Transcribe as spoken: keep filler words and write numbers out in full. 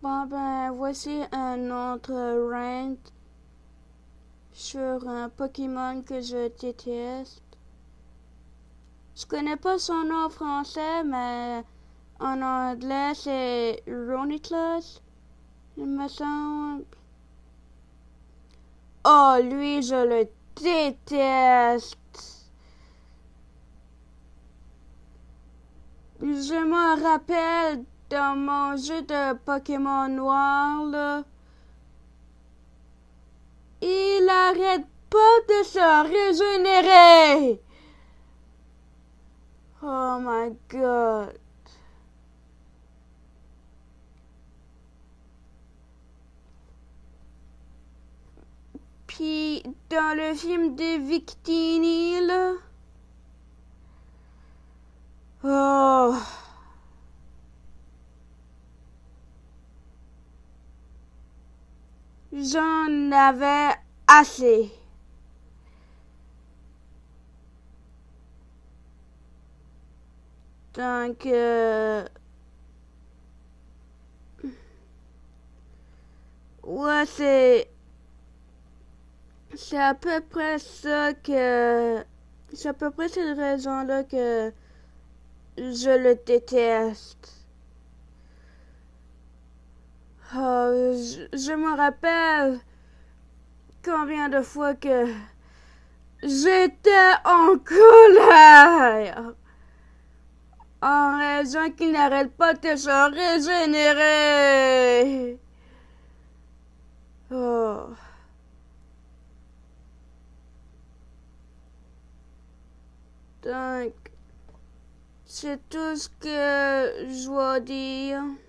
Bon ben, voici un autre rant sur un Pokémon que je déteste. Je connais pas son nom en français, mais en anglais c'est Roniclus, il me semble. Oh, lui, je le déteste. Je me rappelle dans mon jeu de Pokémon noir, là, il arrête pas de se régénérer. Oh my god. Puis dans le film de Victini, là, oh, j'en avais assez. Donc, euh, ouais, c'est, c'est à peu près ça que, c'est à peu près cette raison-là que je le déteste. Oh, je, je me rappelle combien de fois que j'étais en colère en raison qu'il n'arrête pas de se régénérer. Oh. Donc, c'est tout ce que je dois dire.